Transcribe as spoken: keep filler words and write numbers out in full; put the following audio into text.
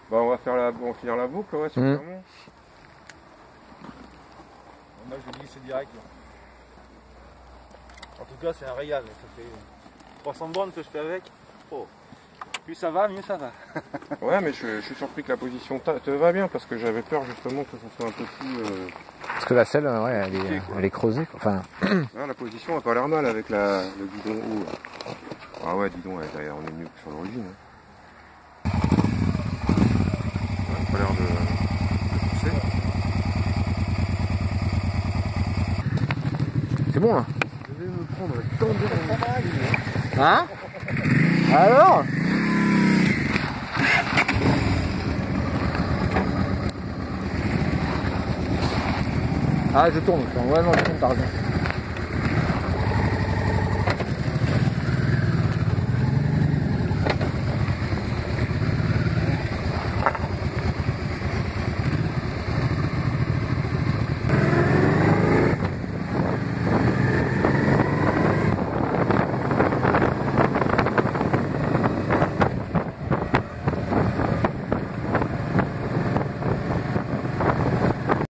Bah on va faire la, on va finir la boucle, ouais, sûrement. Mmh. Moi je vais glisser direct. Là. En tout cas c'est un régal, ça fait trois cents bornes que je fais avec. Oh. Plus ça va, mieux ça va. Ouais, mais je, je suis surpris que la position te va bien parce que j'avais peur justement que ça soit un peu plus. Euh... Parce que la selle, ouais, elle est, pied, elle est creusée. Enfin... Ah, la position a pas l'air mal avec la, le guidon haut. Ah ouais, dis donc, ouais, on est mieux que sur l'origine. Hein. Ouais, pas l'air de, de pousser. C'est bon là. Je vais me prendre tant de. Hein? Alors? Ah, je tourne. Ouais, non, je tourne, t'as raison.